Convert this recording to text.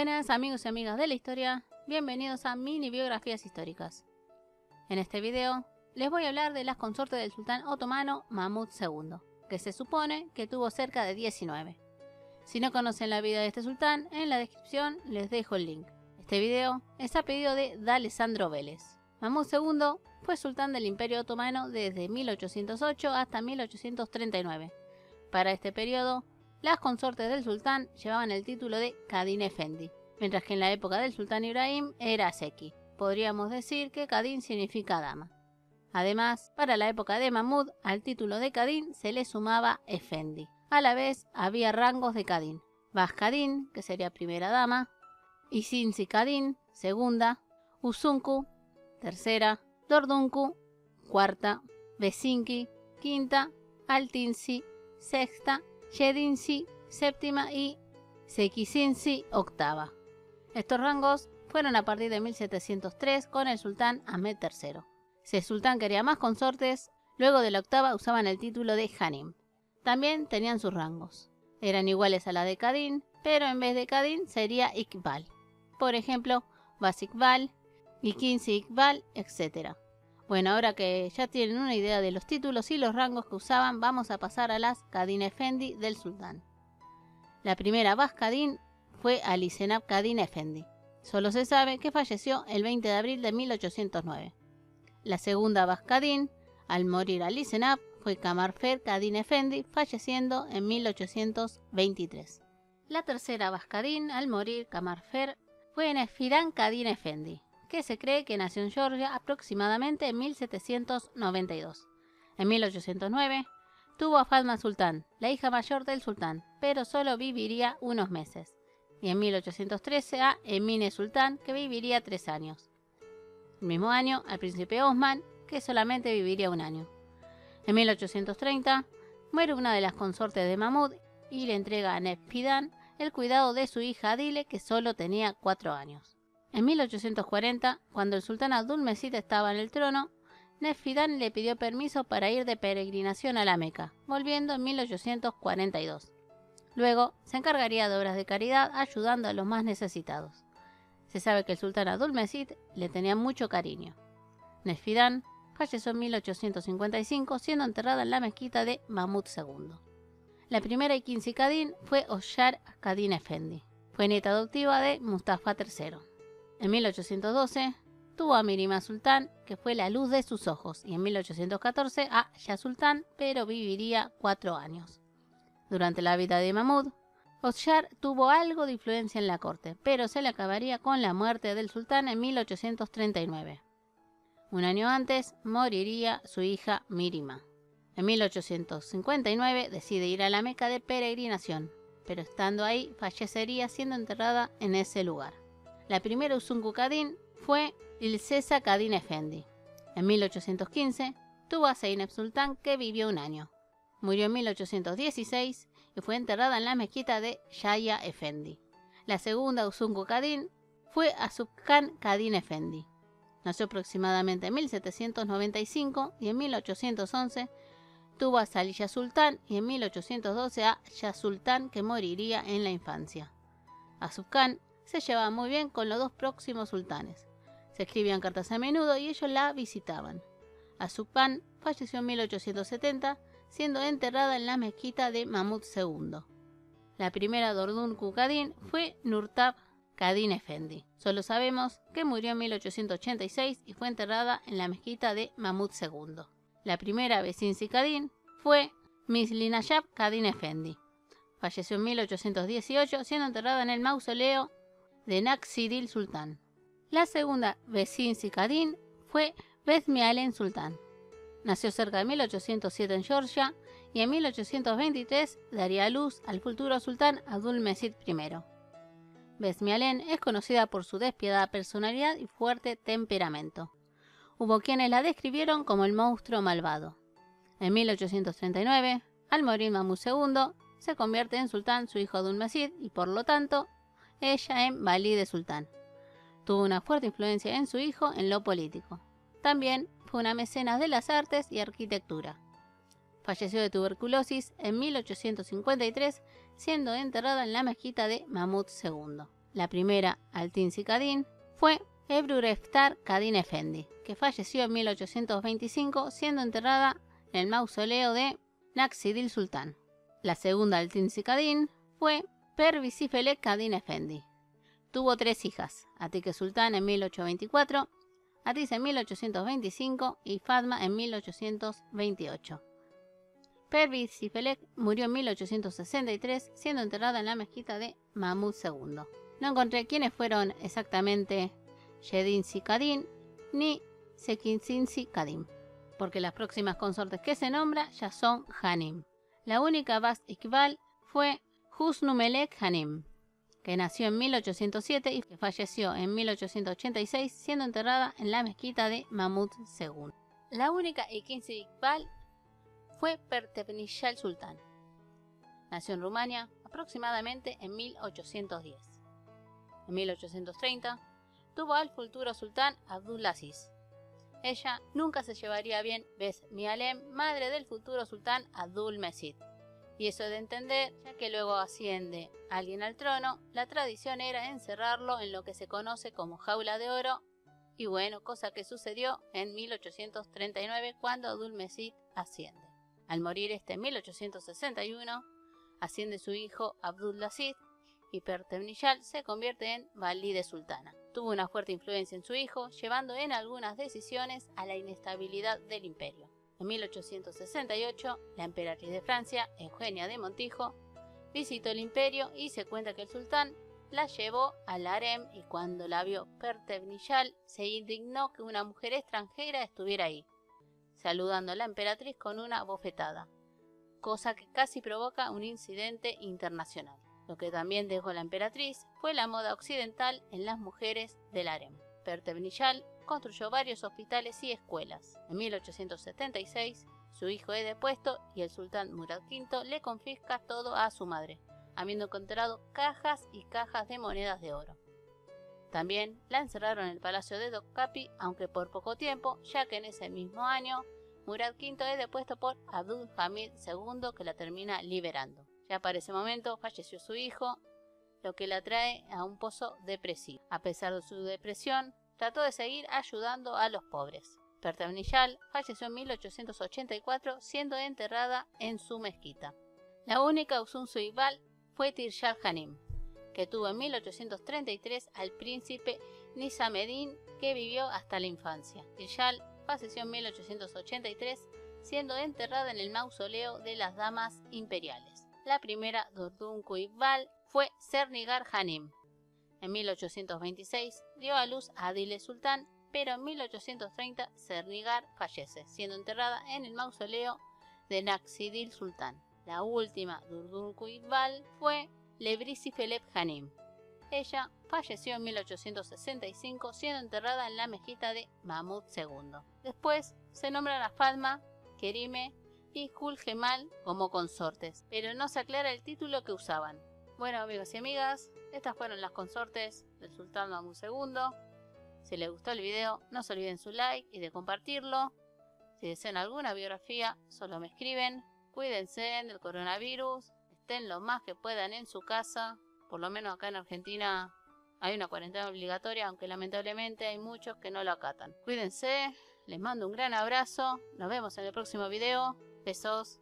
Buenas amigos y amigas de la historia, bienvenidos a Mini Biografías Históricas. En este video les voy a hablar de las consortes del sultán otomano Mahmud II, que se supone que tuvo cerca de 19. Si no conocen la vida de este sultán, en la descripción les dejo el link. Este video es a pedido de D'Alessandro Vélez. Mahmud II fue sultán del Imperio Otomano desde 1808 hasta 1839. Para este periodo, las consortes del sultán llevaban el título de Kadın Efendi, mientras que en la época del sultán Ibrahim era Zeki. Podríamos decir que Kadın significa dama. Además, para la época de Mahmud, al título de Kadın se le sumaba Efendi. A la vez, había rangos de Kadın. Baş Kadın, que sería primera dama, İkinci Kadın, segunda, Uzunku, tercera, Dördüncü, cuarta, Beşinci, quinta, Altıncı, sexta, Yedinci, séptima y Sekizinci, octava. Estos rangos fueron a partir de 1703 con el sultán Ahmed III. Si el sultán quería más consortes, luego de la octava usaban el título de Hanim. También tenían sus rangos. Eran iguales a la de Kadın, pero en vez de Kadın sería Iqbal. Por ejemplo, Baş Iqbal, İkinci Iqbal, etc. Bueno, ahora que ya tienen una idea de los títulos y los rangos que usaban, vamos a pasar a las Kadın Efendi del sultán. La primera Baş Kadın fue Ali Cenab Kadın Efendi. Solo se sabe que falleció el 20 de abril de 1809. La segunda Baş Kadın, al morir Ali Cenab, fue Kamarfer Kadın Efendi, falleciendo en 1823. La tercera Baş Kadın, al morir Kamarfer, fue Nesfidan Kadın Efendi, que se cree que nació en Georgia aproximadamente en 1792. En 1809 tuvo a Fatma Sultán, la hija mayor del sultán, pero solo viviría unos meses. Y en 1813 a Emine Sultán, que viviría 3 años. El mismo año al príncipe Osman, que solamente viviría 1 año. En 1830 muere una de las consortes de Mahmud y le entrega a Nesfidan el cuidado de su hija Adile, que solo tenía 4 años. En 1840, cuando el sultán Abdülmecid estaba en el trono, Nesfidan le pidió permiso para ir de peregrinación a la Meca, volviendo en 1842. Luego, se encargaría de obras de caridad ayudando a los más necesitados. Se sabe que el sultán Abdülmecid le tenía mucho cariño. Nesfidan falleció en 1855, siendo enterrada en la mezquita de Mahmud II. La primera İkinci Kadın fue Hoşyar Kadın Efendi. Fue nieta adoptiva de Mustafa III. En 1812 tuvo a Mirima Sultán, que fue la luz de sus ojos, y en 1814 a Shah Sultán, pero viviría 4 años. Durante la vida de Mahmud, Hoşyar tuvo algo de influencia en la corte, pero se le acabaría con la muerte del sultán en 1839. Un año antes moriría su hija Mirima. En 1859 decide ir a la Meca de peregrinación, pero estando ahí fallecería siendo enterrada en ese lugar. La primera Uzunku Kadın fue İlsesa Kadın Efendi. En 1815 tuvo a Zeynep Sultán, que vivió 1 año. Murió en 1816 y fue enterrada en la mezquita de Yahya Efendi. La segunda Uzunku Kadın fue Asupkan Kadın Efendi. Nació aproximadamente en 1795 y en 1811 tuvo a Zaliya Sultán y en 1812 a Shah Sultán, que moriría en la infancia. Asupkan se llevaba muy bien con los 2 próximos sultanes. Se escribían cartas a menudo y ellos la visitaban. Asupkan falleció en 1870, siendo enterrada en la mezquita de Mahmud II. La primera Dördüncü Kadın fue Nurtab Kadın Efendi. Solo sabemos que murió en 1886 y fue enterrada en la mezquita de Mahmud II. La primera Beşinci Kadın fue Mislinajab Kadın Efendi. Falleció en 1818, siendo enterrada en el mausoleo de Nakşidil Sultán. La segunda Beşinci Kadın fue Besmialen Sultán. Nació cerca de 1807 en Georgia y en 1823 daría a luz al futuro sultán Abdülmecid I. Besmialen es conocida por su despiadada personalidad y fuerte temperamento. Hubo quienes la describieron como el monstruo malvado. En 1839, al morir Mahmud II, se convierte en sultán su hijo Abdülmecid y por lo tanto, ella en Valide Sultán. Tuvo una fuerte influencia en su hijo en lo político. También fue una mecenas de las artes y arquitectura. Falleció de tuberculosis en 1853, siendo enterrada en la mezquita de Mahmud II. la primera Altinsi Kadın, fue Ebru Reftar Kadın Efendi, que falleció en 1825 siendo enterrada en el mausoleo de Nakşidil Sultan. La segunda Altinsi Kadın fue Perviz Felek Kadın Efendi. Tuvo 3 hijas, Atike Sultan en 1824, Aziz en 1825 y Fatma en 1828. Perviz Felek murió en 1863 siendo enterrada en la mezquita de Mahmud II. No encontré quiénes fueron exactamente Yedinsi Kadın ni Sekinsinsi Kadın, porque las próximas consortes que se nombra ya son Hanim. La única Bast Iqbal fue Husnu Melek Hanim, que nació en 1807 y que falleció en 1886 siendo enterrada en la mezquita de Mahmud II. La única ikinci Iqbal fue Pertevnishal Sultan. Nació en Rumania aproximadamente en 1810. En 1830 tuvo al futuro sultán Abdulaziz. Ella nunca se llevaría bien Bes Mialem, madre del futuro sultán Abdülmecid. Y eso de entender, ya que luego asciende alguien al trono, la tradición era encerrarlo en lo que se conoce como jaula de oro, y bueno, cosa que sucedió en 1839 cuando Abdülmecid asciende. Al morir en 1861, asciende su hijo Abdulaziz y Pertevnishal se convierte en valide sultana. Tuvo una fuerte influencia en su hijo, llevando en algunas decisiones a la inestabilidad del imperio. En 1868, la emperatriz de Francia, Eugenia de Montijo, visitó el imperio y se cuenta que el sultán la llevó al harem y cuando la vio Pertevnishal se indignó que una mujer extranjera estuviera ahí, saludando a la emperatriz con una bofetada, cosa que casi provoca un incidente internacional. Lo que también dejó la emperatriz fue la moda occidental en las mujeres del harem. Pertevnishal construyó varios hospitales y escuelas. En 1876, su hijo es depuesto y el sultán Murad V le confisca todo a su madre, habiendo encontrado cajas y cajas de monedas de oro. También la encerraron en el palacio de Topkapı, aunque por poco tiempo, ya que en ese mismo año Murad V es depuesto por Abdülhamid II, que la termina liberando. Ya para ese momento falleció su hijo, lo que la trae a un pozo depresivo. A pesar de su depresión, trató de seguir ayudando a los pobres. Pertevnishal falleció en 1884 siendo enterrada en su mezquita. La única Usunsu Iqbal fue Tirshal Hanim, que tuvo en 1833 al príncipe Nizameddin, que vivió hasta la infancia. Tirshal falleció en 1883 siendo enterrada en el mausoleo de las damas imperiales. La primera Durdunku Iqbal fue Sernigar Hanim. En 1826 dio a luz a Adile Sultan, pero en 1830 Sernigar fallece, siendo enterrada en el mausoleo de Nakşidil Sultan. La última Durdunku Iqbal fue Lebrisi Felek Hanim. Ella falleció en 1865 siendo enterrada en la mezquita de Mahmud II. Después se nombran a Fatma, Kerime y Hul Gemal como consortes, pero no se aclara el título que usaban. Bueno, amigos y amigas, estas fueron las consortes del sultán Mahmud II. Si les gustó el video, no se olviden su like y de compartirlo. Si desean alguna biografía, solo me escriben. Cuídense del coronavirus, estén lo más que puedan en su casa. Por lo menos acá en Argentina hay una cuarentena obligatoria, aunque lamentablemente hay muchos que no lo acatan. Cuídense, les mando un gran abrazo, nos vemos en el próximo video. Besos.